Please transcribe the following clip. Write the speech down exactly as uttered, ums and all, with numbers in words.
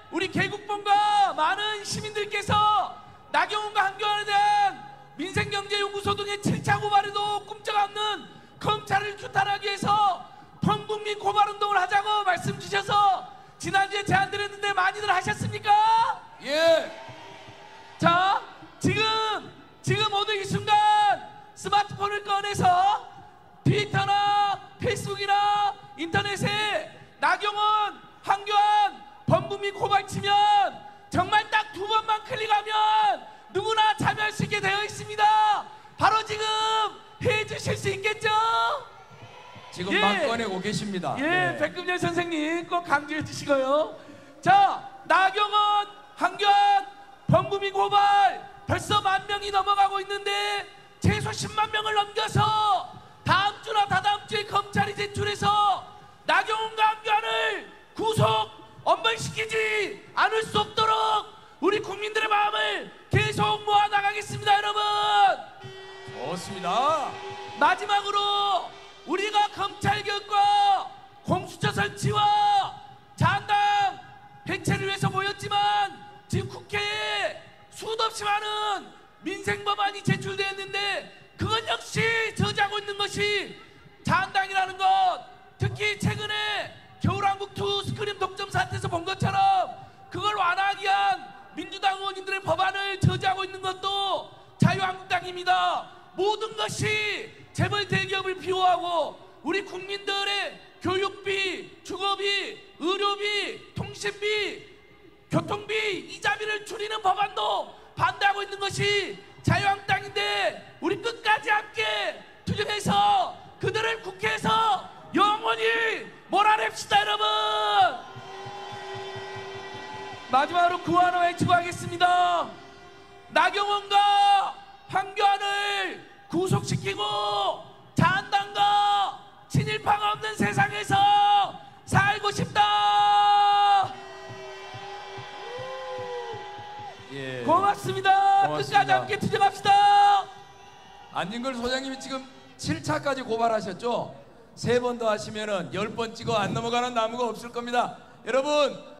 우리 개국본과 많은 시민들께서 나경원과 한교안에 대한 민생경제연구소 등의 칠 차 고발에도 꼼짝없는 검찰을 규탄하기 위해서 범국민 고발운동을 하자고 말씀 주셔서 지난주에 제안드렸는데 많이들 하셨습니까? 예. 자, 지금 지금 오늘 이 순간 스마트폰을 꺼내서 트위터나 페이스북이나 인터넷에 나경원, 한교안 범국민 고발 치면 정말 딱 두 번만 클릭하면 누구나 참여할 수 있게 되어 있습니다. 바로 지금 해주실 수 있겠죠? 지금 예. 막 꺼내고 계십니다. 예, 네. 백금열 선생님 꼭 강조해 주시고요. 자, 나경원, 한교안 범국민 고발 벌써 만 명이 넘어가고 있는데 최소 십만 명을 넘겨서 다음 주나 다다음 주에 검찰이 제출해서 나경원과 한교안을 구속 엄벌시키지 않을 수 없도록 우리 국민들의 마음을 계속 모아나가겠습니다. 여러분, 좋습니다. 마지막으로 우리가 검찰개혁과 공수처 설치와 자한당 해체를 위해서 모였지만 지금 국회에 수도 없이 많은 민생법안이 제출되었는데 그것 역시 저지하고 있는 것이 자한당이라는 것. 특히 최근에 겨울왕국 투 스크린 독점 사태에서 본 것처럼 그걸 완화하기 위한 민주당 의원님들의 법안을 저지하고 있는 것도 자유한국당입니다. 모든 것이 재벌 대기업을 비호하고 우리 국민들의 교육비, 주거비, 의료비, 통신비, 교통비, 이자비를 줄이는 법안도 반대하고 있는 것이 자유한국당인데 우리 끝까지 함께 투쟁해서 그들을 국회에서 영원히 몰아냅시다. 여러분, 마지막으로 구호 하나 외치고 하겠습니다. 나경원과 한교안을 구속시키고 자한당과 친일파가 없는 세상에서 살고 싶다. 예. 고맙습니다. 고맙습니다. 끝까지 함께 투쟁합시다. 안진걸 소장님이 지금 칠 차까지 고발하셨죠? 세 번 더 하시면은 열 번 찍어 안 넘어가는 나무가 없을 겁니다. 여러분,